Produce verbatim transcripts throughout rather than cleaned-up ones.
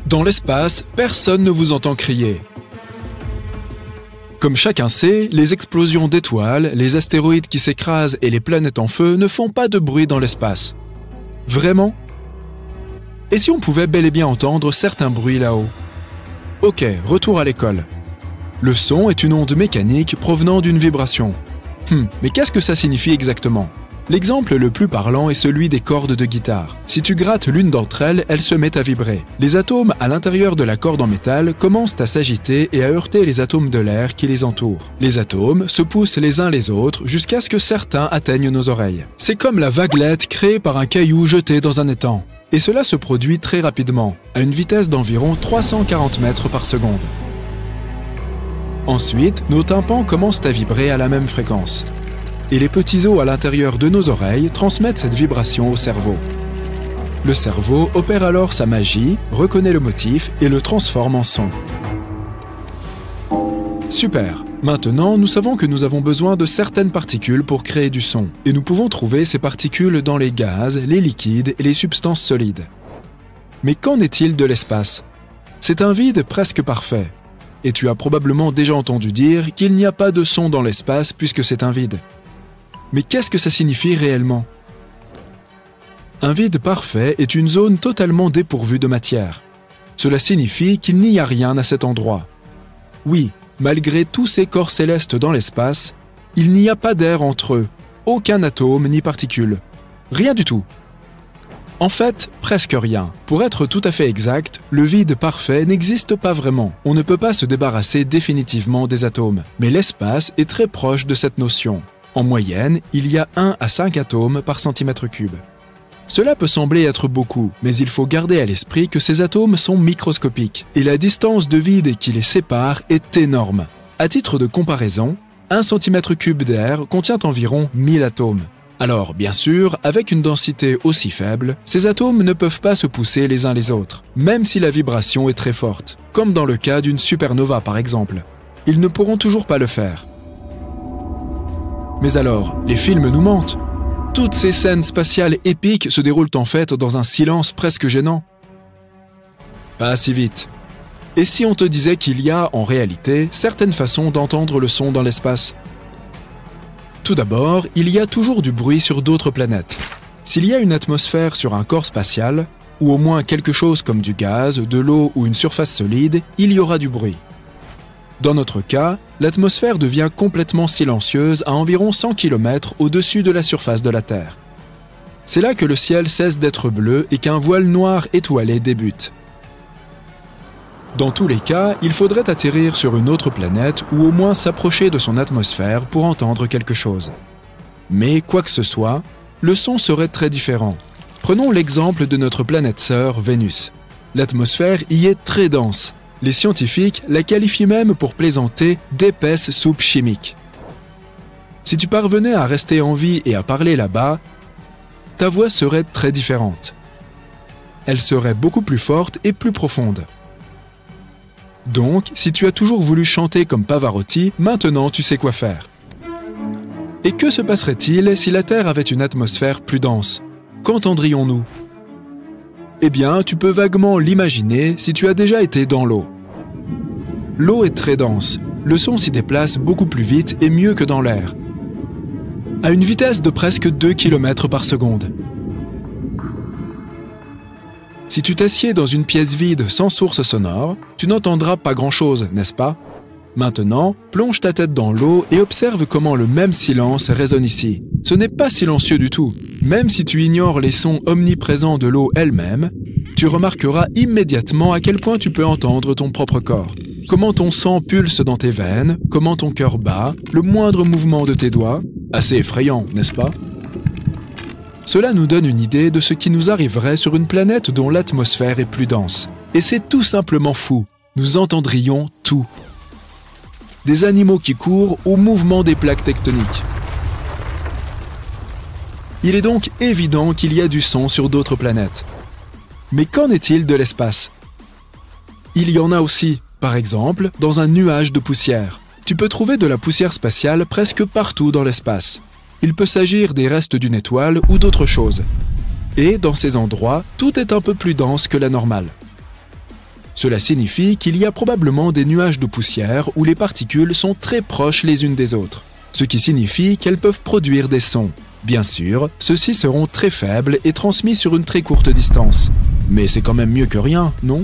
Dans l'espace, personne ne vous entend crier. Comme chacun sait, les explosions d'étoiles, les astéroïdes qui s'écrasent et les planètes en feu ne font pas de bruit dans l'espace. Vraiment? Et si on pouvait bel et bien entendre certains bruits là-haut? Ok, retour à l'école. Le son est une onde mécanique provenant d'une vibration. Hum, mais qu'est-ce que ça signifie exactement? L'exemple le plus parlant est celui des cordes de guitare. Si tu grattes l'une d'entre elles, elle se met à vibrer. Les atomes à l'intérieur de la corde en métal commencent à s'agiter et à heurter les atomes de l'air qui les entourent. Les atomes se poussent les uns les autres jusqu'à ce que certains atteignent nos oreilles. C'est comme la vaguelette créée par un caillou jeté dans un étang. Et cela se produit très rapidement, à une vitesse d'environ trois cent quarante mètres par seconde. Ensuite, nos tympans commencent à vibrer à la même fréquence. Et les petits os à l'intérieur de nos oreilles transmettent cette vibration au cerveau. Le cerveau opère alors sa magie, reconnaît le motif et le transforme en son. Super! Maintenant, nous savons que nous avons besoin de certaines particules pour créer du son, et nous pouvons trouver ces particules dans les gaz, les liquides et les substances solides. Mais qu'en est-il de l'espace? C'est un vide presque parfait. Et tu as probablement déjà entendu dire qu'il n'y a pas de son dans l'espace puisque c'est un vide. Mais qu'est-ce que ça signifie réellement? Un vide parfait est une zone totalement dépourvue de matière. Cela signifie qu'il n'y a rien à cet endroit. Oui, malgré tous ces corps célestes dans l'espace, il n'y a pas d'air entre eux, aucun atome ni particule. Rien du tout. En fait, presque rien. Pour être tout à fait exact, le vide parfait n'existe pas vraiment. On ne peut pas se débarrasser définitivement des atomes. Mais l'espace est très proche de cette notion. En moyenne, il y a un à cinq atomes par centimètre cube. Cela peut sembler être beaucoup, mais il faut garder à l'esprit que ces atomes sont microscopiques et la distance de vide qui les sépare est énorme. À titre de comparaison, un centimètre cube d'air contient environ mille atomes. Alors, bien sûr, avec une densité aussi faible, ces atomes ne peuvent pas se pousser les uns les autres, même si la vibration est très forte, comme dans le cas d'une supernova par exemple. Ils ne pourront toujours pas le faire. Mais alors, les films nous mentent. Toutes ces scènes spatiales épiques se déroulent en fait dans un silence presque gênant. Pas si vite. Et si on te disait qu'il y a, en réalité, certaines façons d'entendre le son dans l'espace? Tout d'abord, il y a toujours du bruit sur d'autres planètes. S'il y a une atmosphère sur un corps spatial, ou au moins quelque chose comme du gaz, de l'eau ou une surface solide, il y aura du bruit. Dans notre cas, l'atmosphère devient complètement silencieuse à environ cent kilomètres au-dessus de la surface de la Terre. C'est là que le ciel cesse d'être bleu et qu'un voile noir étoilé débute. Dans tous les cas, il faudrait atterrir sur une autre planète ou au moins s'approcher de son atmosphère pour entendre quelque chose. Mais quoi que ce soit, le son serait très différent. Prenons l'exemple de notre planète sœur, Vénus. L'atmosphère y est très dense. Les scientifiques la qualifient même pour plaisanter d'épaisse soupe chimique. Si tu parvenais à rester en vie et à parler là-bas, ta voix serait très différente. Elle serait beaucoup plus forte et plus profonde. Donc, si tu as toujours voulu chanter comme Pavarotti, maintenant tu sais quoi faire. Et que se passerait-il si la Terre avait une atmosphère plus dense? Qu'entendrions-nous? Eh bien, tu peux vaguement l'imaginer si tu as déjà été dans l'eau. L'eau est très dense, le son s'y déplace beaucoup plus vite et mieux que dans l'air, à une vitesse de presque deux kilomètres par seconde. Si tu t'assieds dans une pièce vide sans source sonore, tu n'entendras pas grand-chose, n'est-ce pas? Maintenant, plonge ta tête dans l'eau et observe comment le même silence résonne ici. Ce n'est pas silencieux du tout. Même si tu ignores les sons omniprésents de l'eau elle-même, tu remarqueras immédiatement à quel point tu peux entendre ton propre corps. Comment ton sang pulse dans tes veines, comment ton cœur bat, le moindre mouvement de tes doigts. Assez effrayant, n'est-ce pas? Cela nous donne une idée de ce qui nous arriverait sur une planète dont l'atmosphère est plus dense. Et c'est tout simplement fou. Nous entendrions tout. Des animaux qui courent au mouvement des plaques tectoniques. Il est donc évident qu'il y a du son sur d'autres planètes. Mais qu'en est-il de l'espace? Il y en a aussi, par exemple, dans un nuage de poussière. Tu peux trouver de la poussière spatiale presque partout dans l'espace. Il peut s'agir des restes d'une étoile ou d'autres choses. Et dans ces endroits, tout est un peu plus dense que la normale. Cela signifie qu'il y a probablement des nuages de poussière où les particules sont très proches les unes des autres, ce qui signifie qu'elles peuvent produire des sons. Bien sûr, ceux-ci seront très faibles et transmis sur une très courte distance. Mais c'est quand même mieux que rien, non?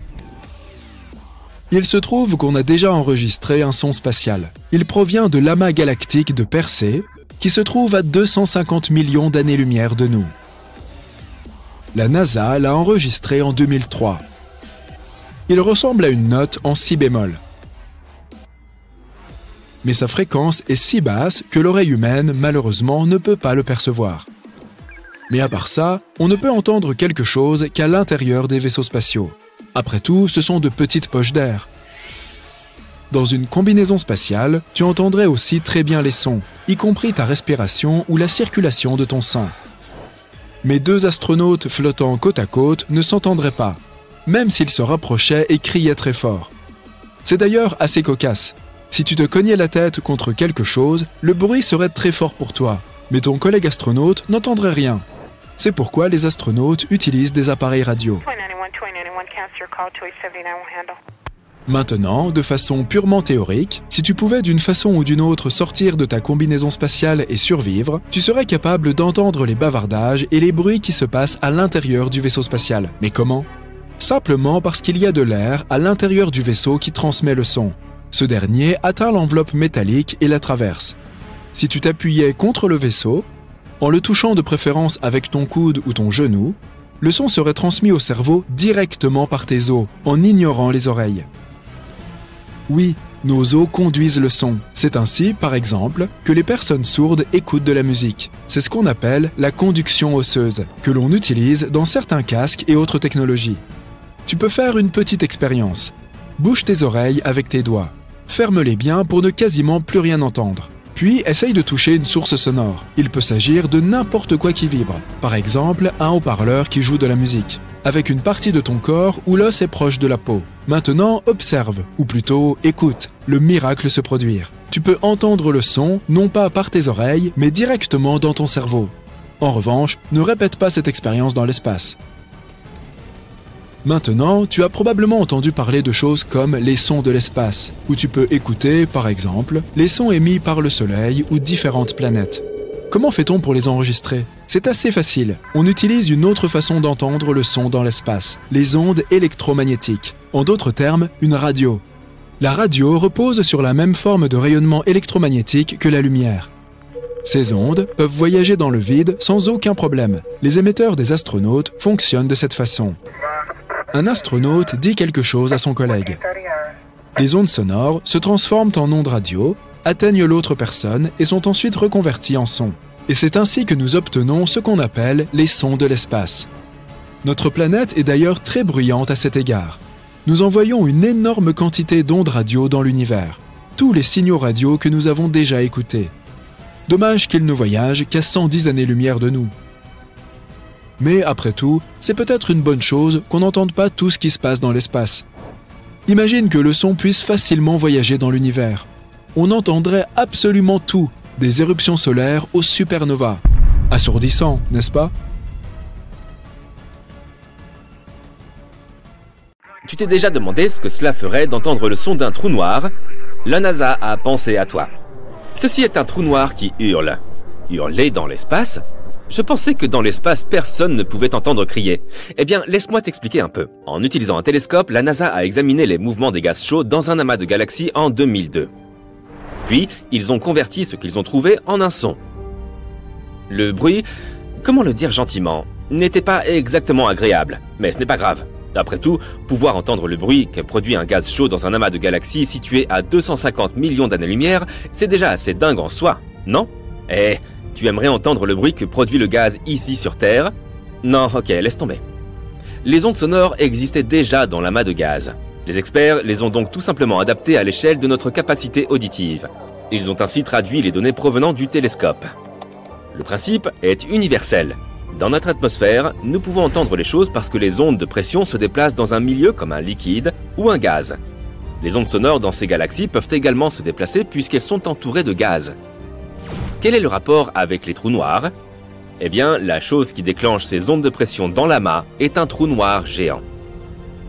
Il se trouve qu'on a déjà enregistré un son spatial. Il provient de l'amas galactique de Persée, qui se trouve à deux cent cinquante millions d'années-lumière de nous. La NASA l'a enregistré en deux mille trois. Il ressemble à une note en si bémol. Mais sa fréquence est si basse que l'oreille humaine, malheureusement, ne peut pas le percevoir. Mais à part ça, on ne peut entendre quelque chose qu'à l'intérieur des vaisseaux spatiaux. Après tout, ce sont de petites poches d'air. Dans une combinaison spatiale, tu entendrais aussi très bien les sons, y compris ta respiration ou la circulation de ton sang. Mais deux astronautes flottant côte à côte ne s'entendraient pas, même s'ils se rapprochaient et criaient très fort. C'est d'ailleurs assez cocasse. Si tu te cognais la tête contre quelque chose, le bruit serait très fort pour toi, mais ton collègue astronaute n'entendrait rien. C'est pourquoi les astronautes utilisent des appareils radio. Maintenant, de façon purement théorique, si tu pouvais d'une façon ou d'une autre sortir de ta combinaison spatiale et survivre, tu serais capable d'entendre les bavardages et les bruits qui se passent à l'intérieur du vaisseau spatial. Mais comment? Simplement parce qu'il y a de l'air à l'intérieur du vaisseau qui transmet le son. Ce dernier atteint l'enveloppe métallique et la traverse. Si tu t'appuyais contre le vaisseau, en le touchant de préférence avec ton coude ou ton genou, le son serait transmis au cerveau directement par tes os, en ignorant les oreilles. Oui, nos os conduisent le son. C'est ainsi, par exemple, que les personnes sourdes écoutent de la musique. C'est ce qu'on appelle la conduction osseuse, que l'on utilise dans certains casques et autres technologies. Tu peux faire une petite expérience. Bouge tes oreilles avec tes doigts. Ferme-les bien pour ne quasiment plus rien entendre. Puis, essaye de toucher une source sonore. Il peut s'agir de n'importe quoi qui vibre. Par exemple, un haut-parleur qui joue de la musique, avec une partie de ton corps où l'os est proche de la peau. Maintenant, observe, ou plutôt écoute, le miracle se produire. Tu peux entendre le son, non pas par tes oreilles, mais directement dans ton cerveau. En revanche, ne répète pas cette expérience dans l'espace. Maintenant, tu as probablement entendu parler de choses comme les sons de l'espace, où tu peux écouter, par exemple, les sons émis par le Soleil ou différentes planètes. Comment fait-on pour les enregistrer? C'est assez facile. On utilise une autre façon d'entendre le son dans l'espace, les ondes électromagnétiques. En d'autres termes, une radio. La radio repose sur la même forme de rayonnement électromagnétique que la lumière. Ces ondes peuvent voyager dans le vide sans aucun problème. Les émetteurs des astronautes fonctionnent de cette façon. Un astronaute dit quelque chose à son collègue. Les ondes sonores se transforment en ondes radio, atteignent l'autre personne et sont ensuite reconverties en sons. Et c'est ainsi que nous obtenons ce qu'on appelle les sons de l'espace. Notre planète est d'ailleurs très bruyante à cet égard. Nous envoyons une énorme quantité d'ondes radio dans l'univers, tous les signaux radio que nous avons déjà écoutés. Dommage qu'ils ne voyagent qu'à cent dix années-lumière de nous. Mais après tout, c'est peut-être une bonne chose qu'on n'entende pas tout ce qui se passe dans l'espace. Imagine que le son puisse facilement voyager dans l'univers. On entendrait absolument tout, des éruptions solaires aux supernovas. Assourdissant, n'est-ce pas? Tu t'es déjà demandé ce que cela ferait d'entendre le son d'un trou noir? La NASA a pensé à toi. Ceci est un trou noir qui hurle. Hurler dans l'espace? Je pensais que dans l'espace, personne ne pouvait entendre crier. Eh bien, laisse-moi t'expliquer un peu. En utilisant un télescope, la NASA a examiné les mouvements des gaz chauds dans un amas de galaxies en deux mille deux. Puis, ils ont converti ce qu'ils ont trouvé en un son. Le bruit, comment le dire gentiment, n'était pas exactement agréable, mais ce n'est pas grave. Après tout, pouvoir entendre le bruit que produit un gaz chaud dans un amas de galaxies situé à deux cent cinquante millions d'années-lumière, c'est déjà assez dingue en soi, non? Eh, tu aimerais entendre le bruit que produit le gaz ici sur Terre? Non, ok, laisse tomber. Les ondes sonores existaient déjà dans l'amas de gaz. Les experts les ont donc tout simplement adaptées à l'échelle de notre capacité auditive. Ils ont ainsi traduit les données provenant du télescope. Le principe est universel. Dans notre atmosphère, nous pouvons entendre les choses parce que les ondes de pression se déplacent dans un milieu comme un liquide ou un gaz. Les ondes sonores dans ces galaxies peuvent également se déplacer puisqu'elles sont entourées de gaz. Quel est le rapport avec les trous noirs? Eh bien, la chose qui déclenche ces ondes de pression dans l'amas est un trou noir géant.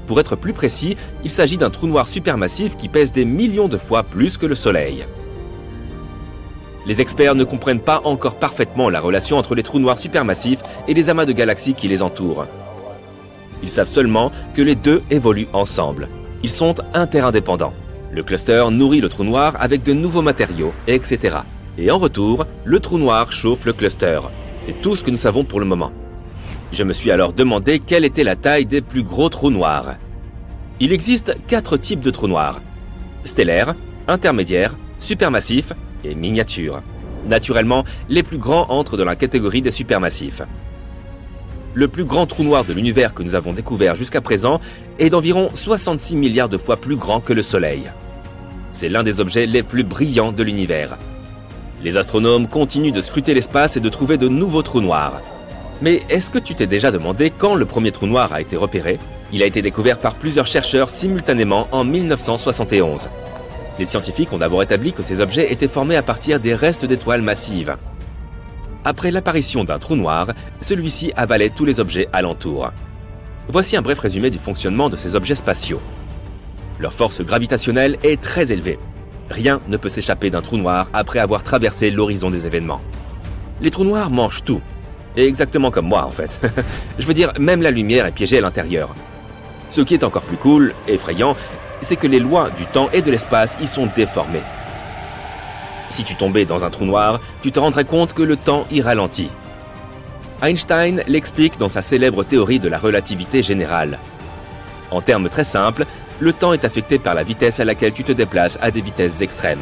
Pour être plus précis, il s'agit d'un trou noir supermassif qui pèse des millions de fois plus que le Soleil. Les experts ne comprennent pas encore parfaitement la relation entre les trous noirs supermassifs et les amas de galaxies qui les entourent. Ils savent seulement que les deux évoluent ensemble. Ils sont interindépendants. Le cluster nourrit le trou noir avec de nouveaux matériaux, et cetera. Et en retour, le trou noir chauffe le cluster. C'est tout ce que nous savons pour le moment. Je me suis alors demandé quelle était la taille des plus gros trous noirs. Il existe quatre types de trous noirs: stellaires, intermédiaires, supermassifs et miniatures. Naturellement, les plus grands entrent dans la catégorie des supermassifs. Le plus grand trou noir de l'univers que nous avons découvert jusqu'à présent est d'environ soixante-six milliards de fois plus grand que le Soleil. C'est l'un des objets les plus brillants de l'univers. Les astronomes continuent de scruter l'espace et de trouver de nouveaux trous noirs. Mais est-ce que tu t'es déjà demandé quand le premier trou noir a été repéré? Il a été découvert par plusieurs chercheurs simultanément en mille neuf cent soixante et onze. Les scientifiques ont d'abord établi que ces objets étaient formés à partir des restes d'étoiles massives. Après l'apparition d'un trou noir, celui-ci avalait tous les objets alentour. Voici un bref résumé du fonctionnement de ces objets spatiaux. Leur force gravitationnelle est très élevée. Rien ne peut s'échapper d'un trou noir après avoir traversé l'horizon des événements. Les trous noirs mangent tout. Et exactement comme moi en fait. Je veux dire, même la lumière est piégée à l'intérieur. Ce qui est encore plus cool, effrayant, c'est que les lois du temps et de l'espace y sont déformées. Si tu tombais dans un trou noir, tu te rendrais compte que le temps y ralentit. Einstein l'explique dans sa célèbre théorie de la relativité générale. En termes très simples, le temps est affecté par la vitesse à laquelle tu te déplaces à des vitesses extrêmes.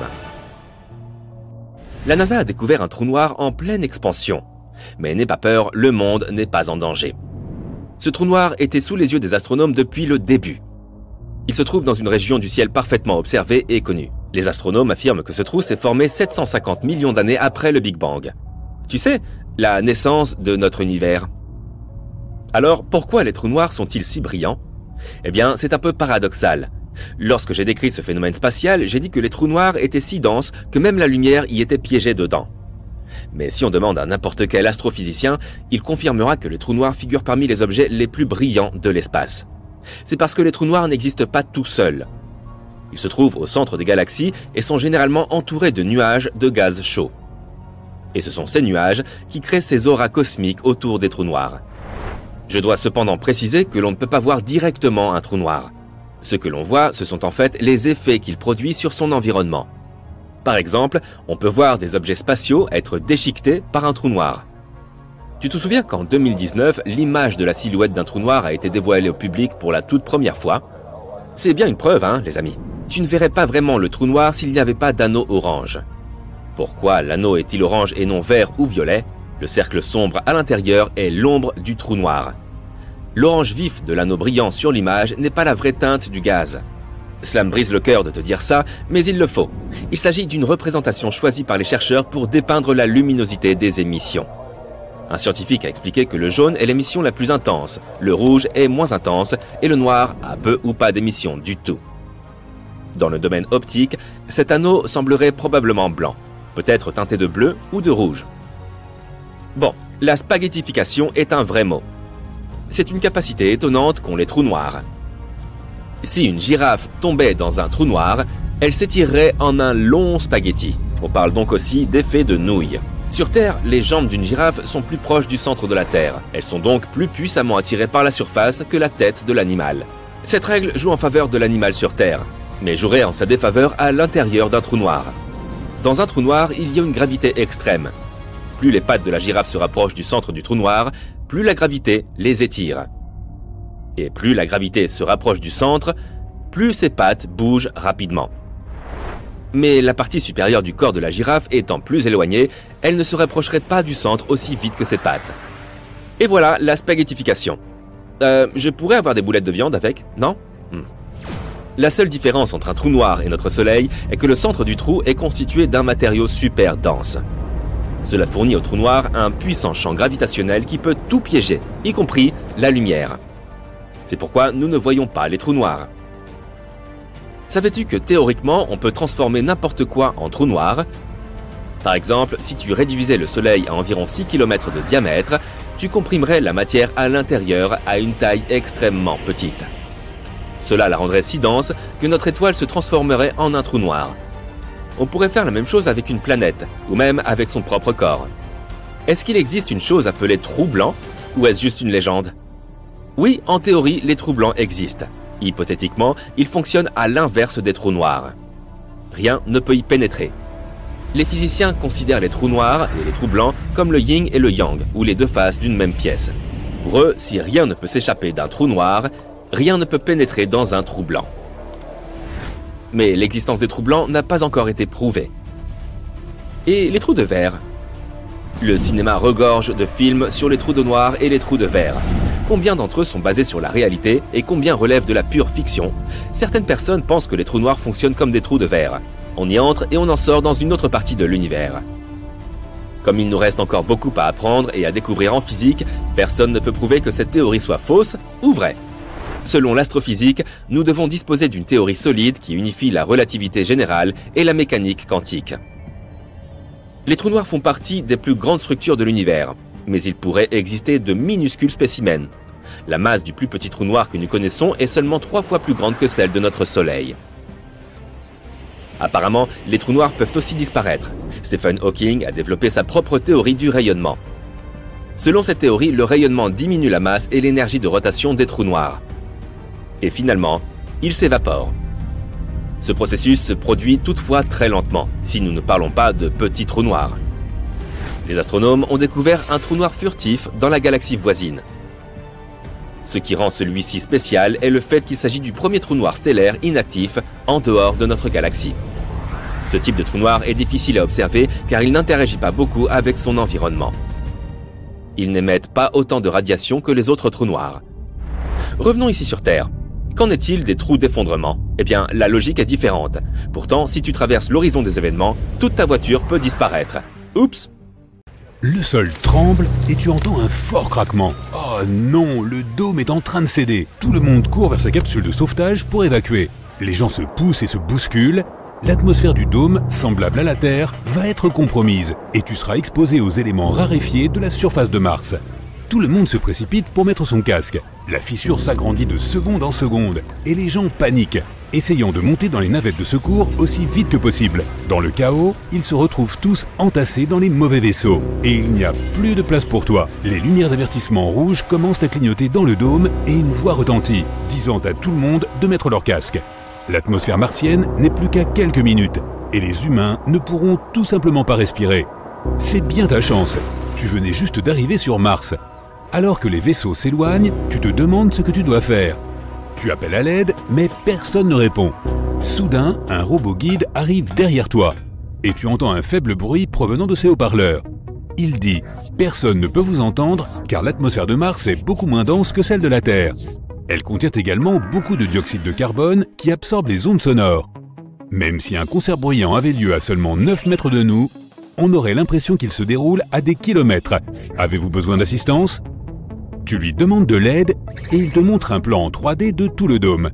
La NASA a découvert un trou noir en pleine expansion. Mais n'aie pas peur, le monde n'est pas en danger. Ce trou noir était sous les yeux des astronomes depuis le début. Il se trouve dans une région du ciel parfaitement observée et connue. Les astronomes affirment que ce trou s'est formé sept cent cinquante millions d'années après le Big Bang. Tu sais, la naissance de notre univers. Alors, pourquoi les trous noirs sont-ils si brillants? Eh bien, c'est un peu paradoxal. Lorsque j'ai décrit ce phénomène spatial, j'ai dit que les trous noirs étaient si denses que même la lumière y était piégée dedans. Mais si on demande à n'importe quel astrophysicien, il confirmera que les trous noirs figurent parmi les objets les plus brillants de l'espace. C'est parce que les trous noirs n'existent pas tout seuls. Ils se trouvent au centre des galaxies et sont généralement entourés de nuages de gaz chaud. Et ce sont ces nuages qui créent ces auras cosmiques autour des trous noirs. Je dois cependant préciser que l'on ne peut pas voir directement un trou noir. Ce que l'on voit, ce sont en fait les effets qu'il produit sur son environnement. Par exemple, on peut voir des objets spatiaux être déchiquetés par un trou noir. Tu te souviens qu'en deux mille dix-neuf, l'image de la silhouette d'un trou noir a été dévoilée au public pour la toute première fois? C'est bien une preuve, hein, les amis. Tu ne verrais pas vraiment le trou noir s'il n'y avait pas d'anneau orange. Pourquoi l'anneau est-il orange et non vert ou violet? Le cercle sombre à l'intérieur est l'ombre du trou noir. L'orange vif de l'anneau brillant sur l'image n'est pas la vraie teinte du gaz. Cela me brise le cœur de te dire ça, mais il le faut. Il s'agit d'une représentation choisie par les chercheurs pour dépeindre la luminosité des émissions. Un scientifique a expliqué que le jaune est l'émission la plus intense, le rouge est moins intense et le noir a peu ou pas d'émission du tout. Dans le domaine optique, cet anneau semblerait probablement blanc, peut-être teinté de bleu ou de rouge. Bon, la spaghettification est un vrai mot. C'est une capacité étonnante qu'ont les trous noirs. Si une girafe tombait dans un trou noir, elle s'étirerait en un long spaghetti. On parle donc aussi d'effet de nouille. Sur Terre, les jambes d'une girafe sont plus proches du centre de la Terre. Elles sont donc plus puissamment attirées par la surface que la tête de l'animal. Cette règle joue en faveur de l'animal sur Terre, mais jouerait en sa défaveur à l'intérieur d'un trou noir. Dans un trou noir, il y a une gravité extrême. Plus les pattes de la girafe se rapprochent du centre du trou noir, plus la gravité les étire. Et plus la gravité se rapproche du centre, plus ses pattes bougent rapidement. Mais la partie supérieure du corps de la girafe étant plus éloignée, elle ne se rapprocherait pas du centre aussi vite que ses pattes. Et voilà la spaghettification. Euh, je pourrais avoir des boulettes de viande avec, non? hmm. La seule différence entre un trou noir et notre Soleil est que le centre du trou est constitué d'un matériau super dense. Cela fournit au trou noir un puissant champ gravitationnel qui peut tout piéger, y compris la lumière. C'est pourquoi nous ne voyons pas les trous noirs. Savais-tu que théoriquement, on peut transformer n'importe quoi en trou noir? Par exemple, si tu réduisais le Soleil à environ six kilomètres de diamètre, tu comprimerais la matière à l'intérieur à une taille extrêmement petite. Cela la rendrait si dense que notre étoile se transformerait en un trou noir. On pourrait faire la même chose avec une planète, ou même avec son propre corps. Est-ce qu'il existe une chose appelée trou blanc, ou est-ce juste une légende? Oui, en théorie, les trous blancs existent. Hypothétiquement, ils fonctionnent à l'inverse des trous noirs. Rien ne peut y pénétrer. Les physiciens considèrent les trous noirs et les trous blancs comme le yin et le yang, ou les deux faces d'une même pièce. Pour eux, si rien ne peut s'échapper d'un trou noir, rien ne peut pénétrer dans un trou blanc. Mais l'existence des trous blancs n'a pas encore été prouvée. Et les trous de verre? Le cinéma regorge de films sur les trous de noir et les trous de verre. Combien d'entre eux sont basés sur la réalité et combien relèvent de la pure fiction? Certaines personnes pensent que les trous noirs fonctionnent comme des trous de verre. On y entre et on en sort dans une autre partie de l'univers. Comme il nous reste encore beaucoup à apprendre et à découvrir en physique, personne ne peut prouver que cette théorie soit fausse ou vraie. Selon l'astrophysique, nous devons disposer d'une théorie solide qui unifie la relativité générale et la mécanique quantique. Les trous noirs font partie des plus grandes structures de l'univers, mais il pourrait exister de minuscules spécimens. La masse du plus petit trou noir que nous connaissons est seulement trois fois plus grande que celle de notre Soleil. Apparemment, les trous noirs peuvent aussi disparaître. Stephen Hawking a développé sa propre théorie du rayonnement. Selon cette théorie, le rayonnement diminue la masse et l'énergie de rotation des trous noirs. Et finalement, ils s'évaporent. Ce processus se produit toutefois très lentement, si nous ne parlons pas de petits trous noirs. Les astronomes ont découvert un trou noir furtif dans la galaxie voisine. Ce qui rend celui-ci spécial est le fait qu'il s'agit du premier trou noir stellaire inactif en dehors de notre galaxie. Ce type de trou noir est difficile à observer car il n'interagit pas beaucoup avec son environnement. Ils n'émettent pas autant de radiation que les autres trous noirs. Revenons ici sur Terre. Qu'en est-il des trous d'effondrement? Eh bien, la logique est différente. Pourtant, si tu traverses l'horizon des événements, toute ta voiture peut disparaître. Oups! Le sol tremble et tu entends un fort craquement. Oh non, le dôme est en train de céder. Tout le monde court vers sa capsule de sauvetage pour évacuer. Les gens se poussent et se bousculent. L'atmosphère du dôme, semblable à la Terre, va être compromise et tu seras exposé aux éléments raréfiés de la surface de Mars. Tout le monde se précipite pour mettre son casque. La fissure s'agrandit de seconde en seconde et les gens paniquent, essayant de monter dans les navettes de secours aussi vite que possible. Dans le chaos, ils se retrouvent tous entassés dans les mauvais vaisseaux. Et il n'y a plus de place pour toi. Les lumières d'avertissement rouges commencent à clignoter dans le dôme et une voix retentit, disant à tout le monde de mettre leur casque. L'atmosphère martienne n'est plus qu'à quelques minutes et les humains ne pourront tout simplement pas respirer. C'est bien ta chance. Tu venais juste d'arriver sur Mars. Alors que les vaisseaux s'éloignent, tu te demandes ce que tu dois faire. Tu appelles à l'aide, mais personne ne répond. Soudain, un robot guide arrive derrière toi et tu entends un faible bruit provenant de ses haut-parleurs. Il dit « Personne ne peut vous entendre car l'atmosphère de Mars est beaucoup moins dense que celle de la Terre. Elle contient également beaucoup de dioxyde de carbone qui absorbe les ondes sonores. Même si un concert bruyant avait lieu à seulement neuf mètres de nous, on aurait l'impression qu'il se déroule à des kilomètres. Avez-vous besoin d'assistance ?» Tu lui demandes de l'aide et il te montre un plan en trois D de tout le dôme.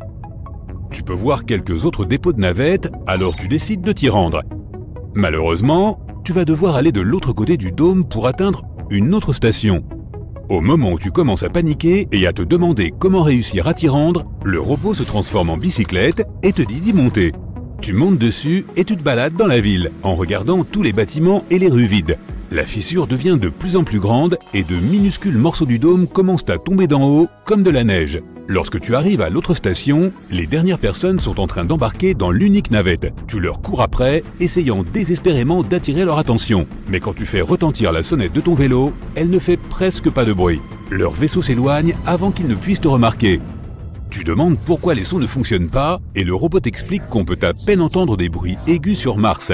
Tu peux voir quelques autres dépôts de navettes, alors tu décides de t'y rendre. Malheureusement, tu vas devoir aller de l'autre côté du dôme pour atteindre une autre station. Au moment où tu commences à paniquer et à te demander comment réussir à t'y rendre, le robot se transforme en bicyclette et te dit d'y monter. Tu montes dessus et tu te balades dans la ville, en regardant tous les bâtiments et les rues vides. La fissure devient de plus en plus grande et de minuscules morceaux du dôme commencent à tomber d'en haut comme de la neige. Lorsque tu arrives à l'autre station, les dernières personnes sont en train d'embarquer dans l'unique navette. Tu leur cours après, essayant désespérément d'attirer leur attention. Mais quand tu fais retentir la sonnette de ton vélo, elle ne fait presque pas de bruit. Leur vaisseau s'éloigne avant qu'ils ne puissent te remarquer. Tu demandes pourquoi les sons ne fonctionnent pas et le robot t'explique qu'on peut à peine entendre des bruits aigus sur Mars.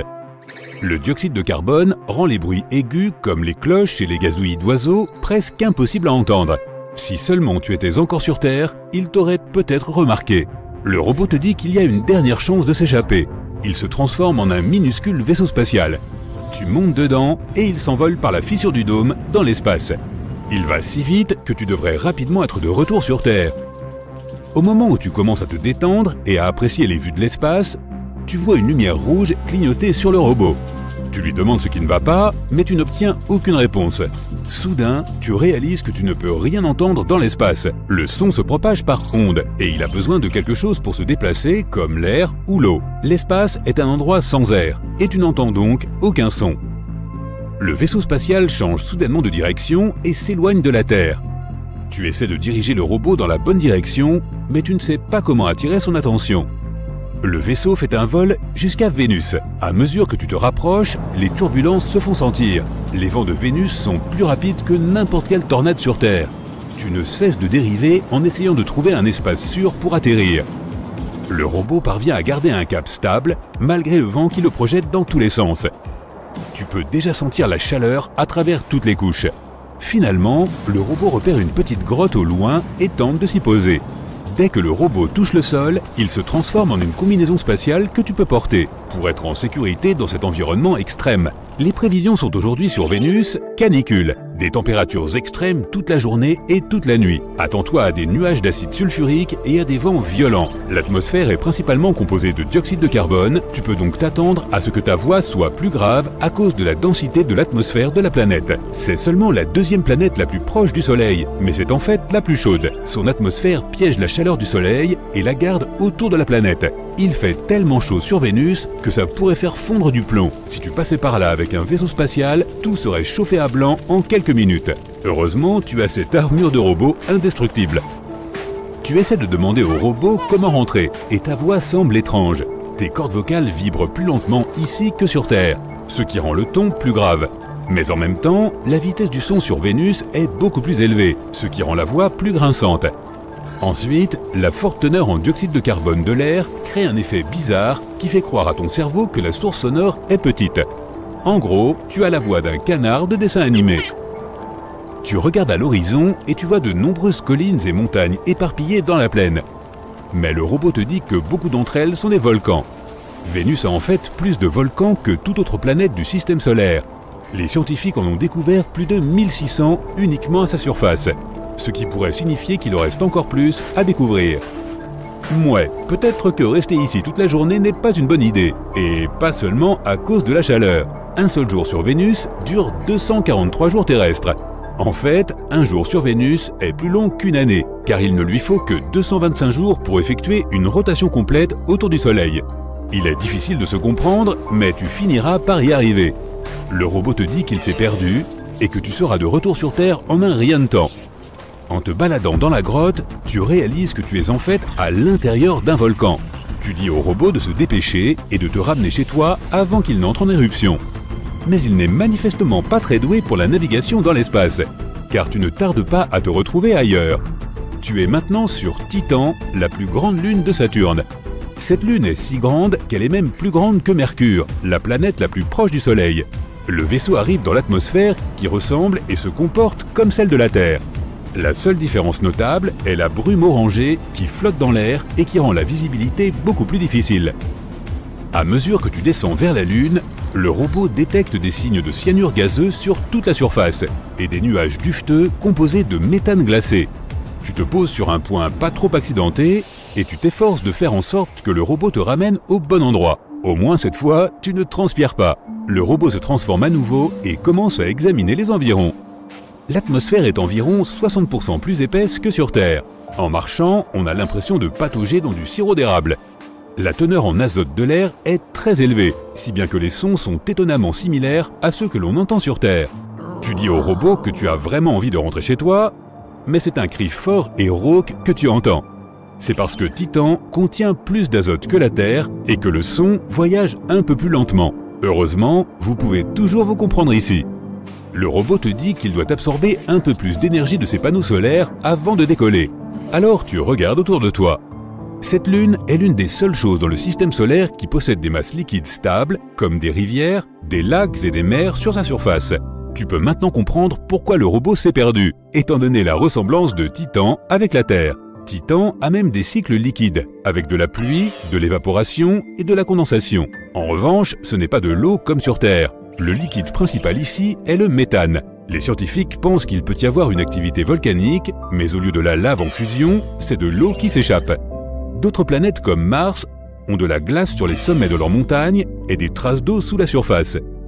Le dioxyde de carbone rend les bruits aigus, comme les cloches et les gazouillis d'oiseaux, presque impossibles à entendre. Si seulement tu étais encore sur Terre, il t'aurait peut-être remarqué. Le robot te dit qu'il y a une dernière chance de s'échapper. Il se transforme en un minuscule vaisseau spatial. Tu montes dedans et il s'envole par la fissure du dôme dans l'espace. Il va si vite que tu devrais rapidement être de retour sur Terre. Au moment où tu commences à te détendre et à apprécier les vues de l'espace, tu vois une lumière rouge clignoter sur le robot. Tu lui demandes ce qui ne va pas, mais tu n'obtiens aucune réponse. Soudain, tu réalises que tu ne peux rien entendre dans l'espace. Le son se propage par ondes, et il a besoin de quelque chose pour se déplacer, comme l'air ou l'eau. L'espace est un endroit sans air, et tu n'entends donc aucun son. Le vaisseau spatial change soudainement de direction et s'éloigne de la Terre. Tu essaies de diriger le robot dans la bonne direction, mais tu ne sais pas comment attirer son attention. Le vaisseau fait un vol jusqu'à Vénus. À mesure que tu te rapproches, les turbulences se font sentir. Les vents de Vénus sont plus rapides que n'importe quelle tornade sur Terre. Tu ne cesses de dériver en essayant de trouver un espace sûr pour atterrir. Le robot parvient à garder un cap stable, malgré le vent qui le projette dans tous les sens. Tu peux déjà sentir la chaleur à travers toutes les couches. Finalement, le robot repère une petite grotte au loin et tente de s'y poser. Dès que le robot touche le sol, il se transforme en une combinaison spatiale que tu peux porter pour être en sécurité dans cet environnement extrême. Les prévisions sont aujourd'hui sur Vénus, canicule, des températures extrêmes toute la journée et toute la nuit. Attends-toi à des nuages d'acide sulfurique et à des vents violents. L'atmosphère est principalement composée de dioxyde de carbone, tu peux donc t'attendre à ce que ta voix soit plus grave à cause de la densité de l'atmosphère de la planète. C'est seulement la deuxième planète la plus proche du Soleil, mais c'est en fait la plus chaude. Son atmosphère piège la chaleur du Soleil et la garde autour de la planète. Il fait tellement chaud sur Vénus que ça pourrait faire fondre du plomb. Si tu passais par là avec un vaisseau spatial, tout serait chauffé à blanc en quelques minutes. Heureusement, tu as cette armure de robot indestructible. Tu essaies de demander au robot comment rentrer, et ta voix semble étrange. Tes cordes vocales vibrent plus lentement ici que sur Terre, ce qui rend le ton plus grave. Mais en même temps, la vitesse du son sur Vénus est beaucoup plus élevée, ce qui rend la voix plus grinçante. Ensuite, la forte teneur en dioxyde de carbone de l'air crée un effet bizarre qui fait croire à ton cerveau que la source sonore est petite. En gros, tu as la voix d'un canard de dessin animé. Tu regardes à l'horizon et tu vois de nombreuses collines et montagnes éparpillées dans la plaine. Mais le robot te dit que beaucoup d'entre elles sont des volcans. Vénus a en fait plus de volcans que toute autre planète du système solaire. Les scientifiques en ont découvert plus de mille six cents uniquement à sa surface, ce qui pourrait signifier qu'il en reste encore plus à découvrir. Mouais, peut-être que rester ici toute la journée n'est pas une bonne idée, et pas seulement à cause de la chaleur. Un seul jour sur Vénus dure deux cent quarante-trois jours terrestres. En fait, un jour sur Vénus est plus long qu'une année, car il ne lui faut que deux cent vingt-cinq jours pour effectuer une rotation complète autour du Soleil. Il est difficile de se comprendre, mais tu finiras par y arriver. Le robot te dit qu'il s'est perdu, et que tu seras de retour sur Terre en un rien de temps. En te baladant dans la grotte, tu réalises que tu es en fait à l'intérieur d'un volcan. Tu dis au robot de se dépêcher et de te ramener chez toi avant qu'il n'entre en éruption. Mais il n'est manifestement pas très doué pour la navigation dans l'espace, car tu ne tardes pas à te retrouver ailleurs. Tu es maintenant sur Titan, la plus grande lune de Saturne. Cette lune est si grande qu'elle est même plus grande que Mercure, la planète la plus proche du Soleil. Le vaisseau arrive dans l'atmosphère qui ressemble et se comporte comme celle de la Terre. La seule différence notable est la brume orangée qui flotte dans l'air et qui rend la visibilité beaucoup plus difficile. À mesure que tu descends vers la Lune, le robot détecte des signes de cyanure gazeux sur toute la surface et des nuages dufteux composés de méthane glacé. Tu te poses sur un point pas trop accidenté et tu t'efforces de faire en sorte que le robot te ramène au bon endroit. Au moins cette fois, tu ne transpires pas. Le robot se transforme à nouveau et commence à examiner les environs. L'atmosphère est environ soixante pour cent plus épaisse que sur Terre. En marchant, on a l'impression de patauger dans du sirop d'érable. La teneur en azote de l'air est très élevée, si bien que les sons sont étonnamment similaires à ceux que l'on entend sur Terre. Tu dis au robot que tu as vraiment envie de rentrer chez toi, mais c'est un cri fort et rauque que tu entends. C'est parce que Titan contient plus d'azote que la Terre et que le son voyage un peu plus lentement. Heureusement, vous pouvez toujours vous comprendre ici. Le robot te dit qu'il doit absorber un peu plus d'énergie de ses panneaux solaires avant de décoller. Alors tu regardes autour de toi. Cette lune est l'une des seules choses dans le système solaire qui possède des masses liquides stables, comme des rivières, des lacs et des mers sur sa surface. Tu peux maintenant comprendre pourquoi le robot s'est perdu, étant donné la ressemblance de Titan avec la Terre. Titan a même des cycles liquides, avec de la pluie, de l'évaporation et de la condensation. En revanche, ce n'est pas de l'eau comme sur Terre. Le liquide principal ici est le méthane. Les scientifiques pensent qu'il peut y avoir une activité volcanique, mais au lieu de la lave en fusion, c'est de l'eau qui s'échappe. D'autres planètes comme Mars ont de la glace sur les sommets de leurs montagnes et des traces d'eau sous la surface. Tu peux donc imaginer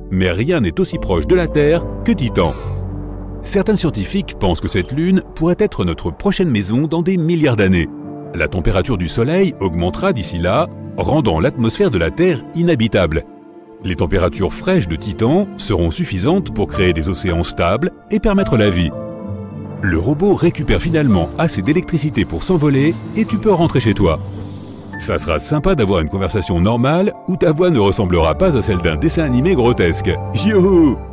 mais rien n'est aussi proche de la Terre que Titan. Certains scientifiques pensent que cette lune pourrait être notre prochaine maison dans des milliards d'années. La température du Soleil augmentera d'ici là, rendant l'atmosphère de la Terre inhabitable. Les températures fraîches de Titan seront suffisantes pour créer des océans stables et permettre la vie. Le robot récupère finalement assez d'électricité pour s'envoler et tu peux rentrer chez toi. Ça sera sympa d'avoir une conversation normale où ta voix ne ressemblera pas à celle d'un dessin animé grotesque. Youhou!